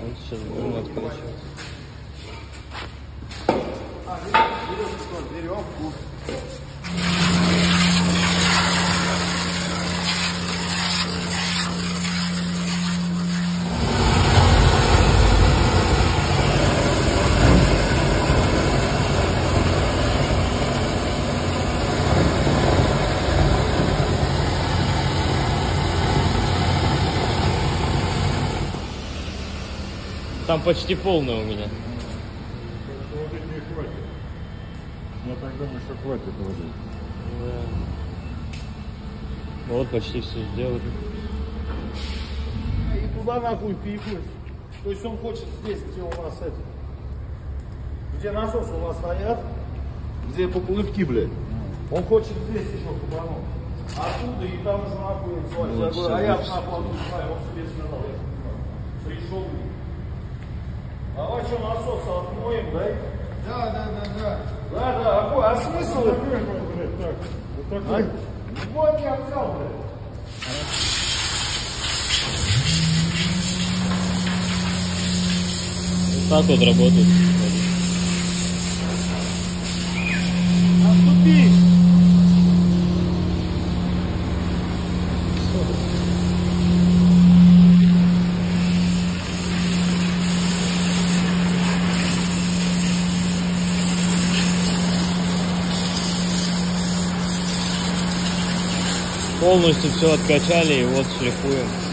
Вот сейчас будем откручивать. Веревку. Там почти полная у меня. Вот этих не хватит. Я так думаю, что хватит воды. Да. Вот почти все сделали. И туда нахуй пикнуть. То есть он хочет здесь, где у нас это. Где насосы у нас стоят. Где поплывки, блядь. Он хочет здесь еще кубануть. Оттуда и там уже нахуй свалить. Я говорю, а я нахуй не знаю, он себе сказал. Пришел. Давай что, насосы отмоем, да? Да. Да, а какой? А смысл это? Так, вот такой. Вот я взял, блядь. Так вот работает. Отступи! Полностью все откачали и вот шлифуем.